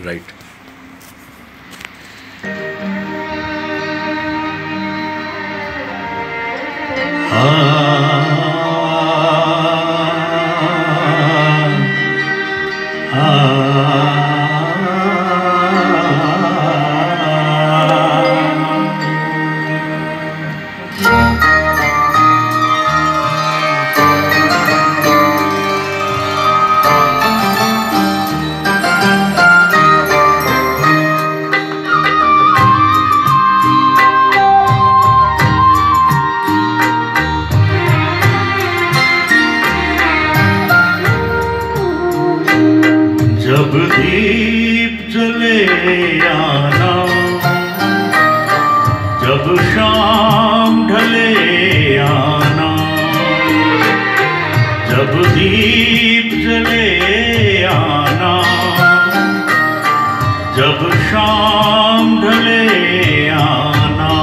Right. जब दीप जले आना, जब शाम ढले आना, जब दीप जले आना, जब शाम ढले आना,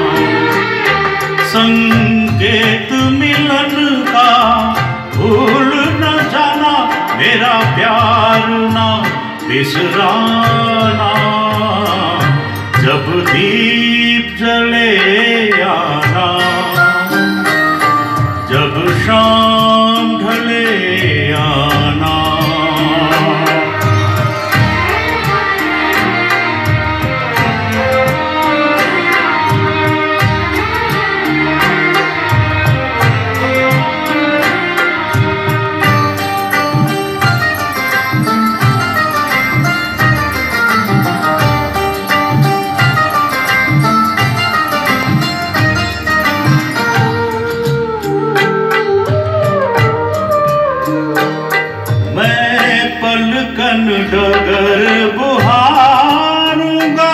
संकेत मिलन का भूल न जाना, मेरा प्यार ना बिसराना। जब दीप जले आना, जब शाम ढले आना। पलकन डगर बुहारूंगा,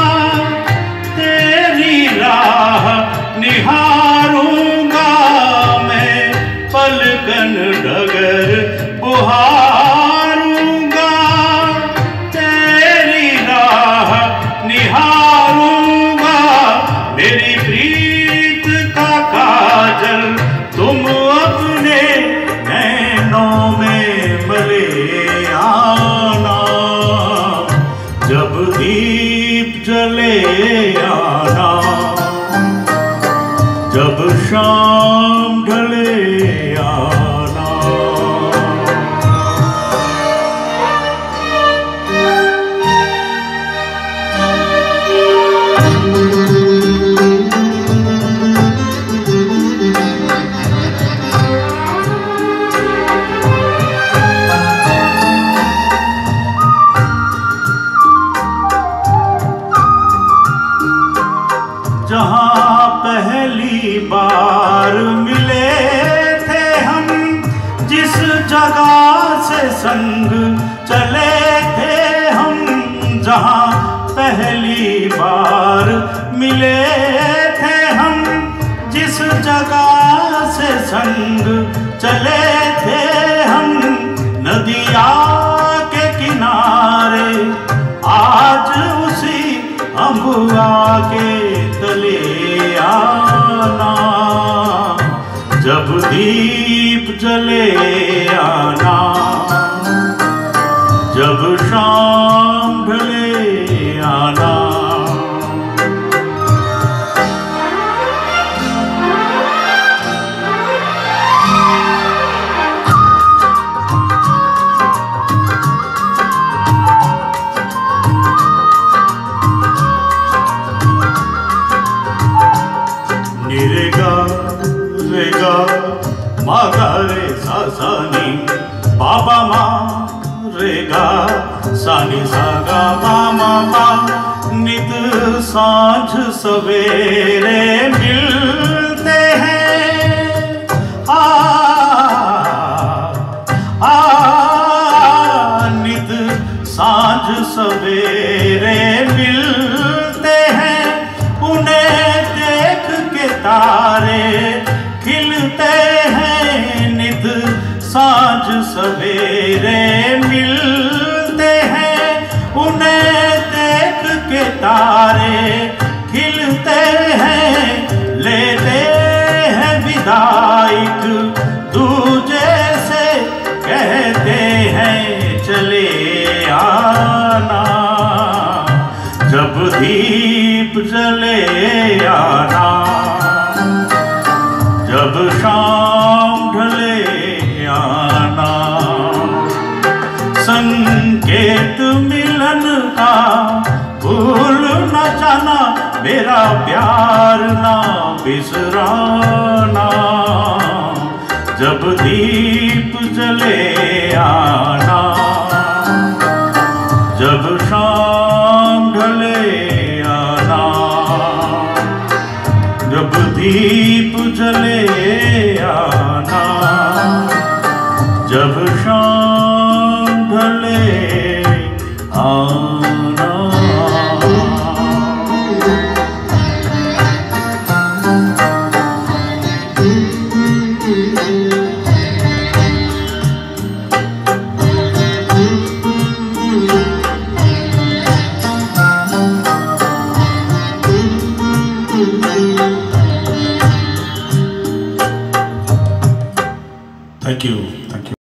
तेरी राह निहारूंगा। मैं पलकन डगर बुहारूंगा, तेरी राह निहारूंगा। मेरी प्रीत का काजल तुम अपने नैनों में मले आना। जब दीप जले आना, जब शाम ढले आना। जहाँ पहली बार मिले थे हम, जिस जगह से संग चले थे हम। जहाँ पहली बार मिले थे हम, जिस जगह से संग चले थे हम। नदिया के किनारे आज उसी अम्बुआ के तले आना। जब दीप जले आना, जब शाम ढले आना। निरेगा रेगा मा गा रे सा सा नी, बाबा माँ रेगा सा नी सा गा मा मा पा। नित सांझ सवेरे मिलते हैं, नित सांझ सवेरे मिलते हैं। उन्हें देख के तारे खिलते हैं, नित सांझ सवेरे मिलते हैं। उन्हें देख के तारे खिलते हैं, लेते हैं विदाई दूजे से, कहते हैं चले आना। दीप जले आना, जब शाम ढले आना। संकेत मिलन का भूल न जाना, मेरा प्यार ना बिसराना। जब दीप जले आना, जब शाम ढले आना। जब दीप जले आना, जब शाम ढले आना। Thank you.